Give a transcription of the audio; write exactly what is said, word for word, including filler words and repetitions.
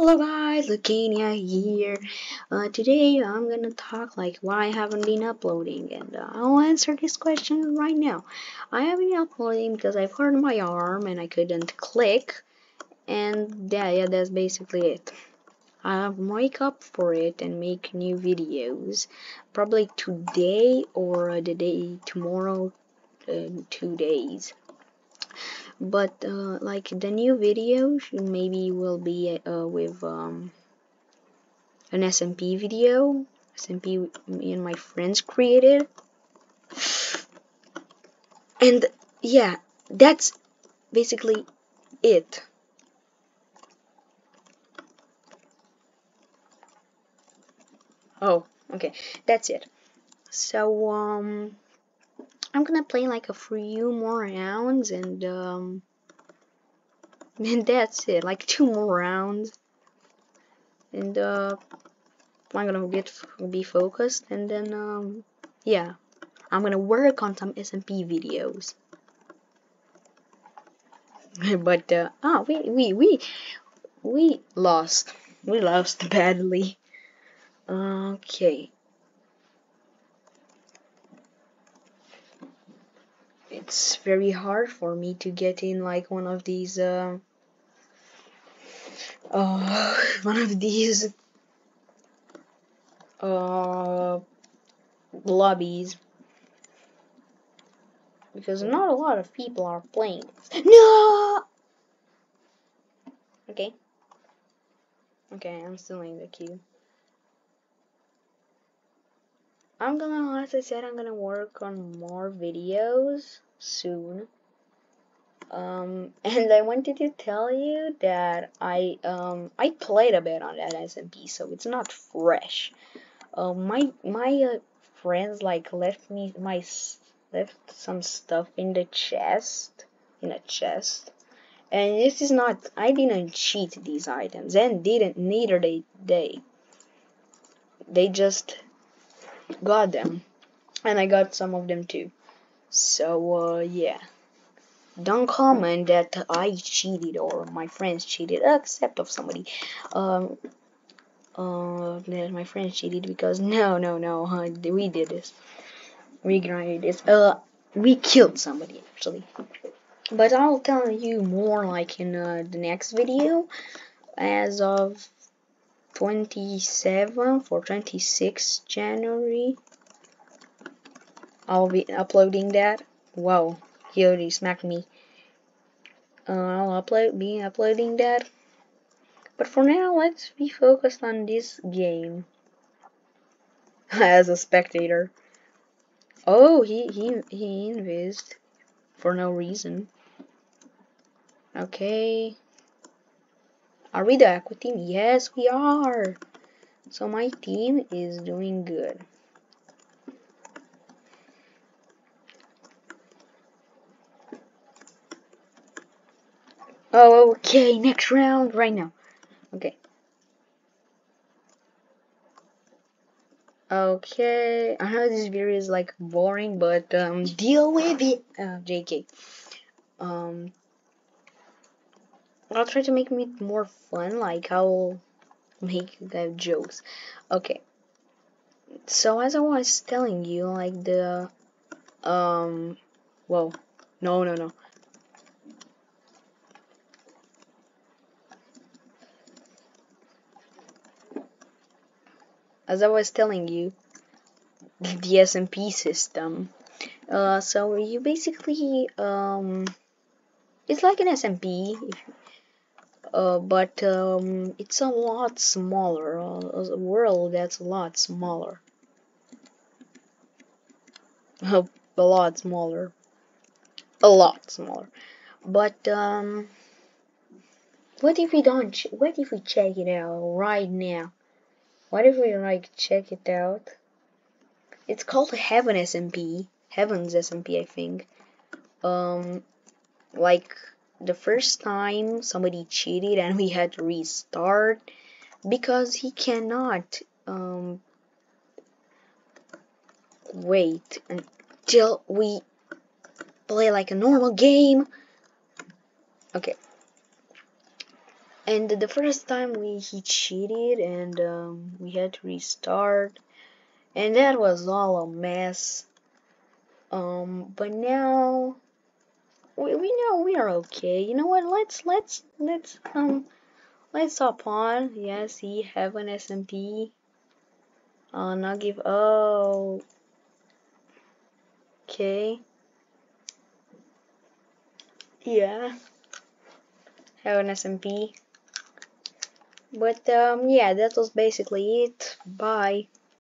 Hello guys, Lucania here. Uh, today I'm gonna talk like why I haven't been uploading, and uh, I'll answer this question right now. I haven't been uploading because I've hurt my arm and I couldn't click, and yeah, yeah, that's basically it. I'll wake up for it and make new videos, probably today or uh, the day tomorrow, uh, two days. But uh, like the new video maybe will be uh, with um, an S M P video. S M P me and my friends created, and yeah, that's basically it. Oh, okay, that's it. So um, I'm gonna play like a few more rounds, and um, and that's it. Like two more rounds, and uh, I'm gonna get be focused, and then um, yeah, I'm gonna work on some S M P videos. but uh, ah, we we we we lost. We lost badly. Okay. It's very hard for me to get in like one of these uh, uh one of these uh lobbies because not a lot of people are playing. No. Okay. Okay, I'm still in the queue. I'm gonna, as I said, I'm gonna work on more videos soon. Um, and I wanted to tell you that I um I played a bit on that S M P, so it's not fresh. Uh, my my uh, friends like left me my left some stuff in the chest, in a chest, and this is not. I didn't cheat these items, and didn't neither they they they just got them, and I got some of them too. So uh, yeah. Don't comment that I cheated or my friends cheated, except of somebody. Um, uh, that my friends cheated because no, no, no, uh, we did this. We grinded this. Uh, we killed somebody actually. But I'll tell you more like in uh, the next video. As of twenty-seventh or twenty-sixth January, I'll be uploading that. Wow, he already smacked me. Uh, I'll upload be uploading that. But for now, let's be focused on this game as a spectator. Oh, he he he invised for no reason. Okay. Are we the Aqua team? Yes, we are. So my team is doing good. Oh, okay. Next round right now. Okay. Okay. I know this video is like boring, but um, deal with it. Uh, J K. Um, I'll try to make it more fun. Like I'll make the jokes. Okay. So as I was telling you, like the um, whoa, no, no, no. As I was telling you, the S M P system. Uh, so you basically um, it's like an S M P, if, uh, but um, it's a lot smaller. Uh, a world that's a lot smaller. a lot smaller. A lot smaller. But um, what if we don't? Ch what if we check it out right now? What if we like check it out? It's called Heaven S M P. Heaven's S M P, I think. Um, like the first time somebody cheated and we had to restart because he cannot um wait until we play like a normal game. Okay. And the first time we he cheated, and um, we had to restart, and that was all a mess. Um, but now we, we know we are okay. You know what? Let's let's let's um let's hop on. Yes, he have an S M P. Uh, not give. Oh, okay. Yeah, have an S M P. But um, yeah, that was basically it. Bye.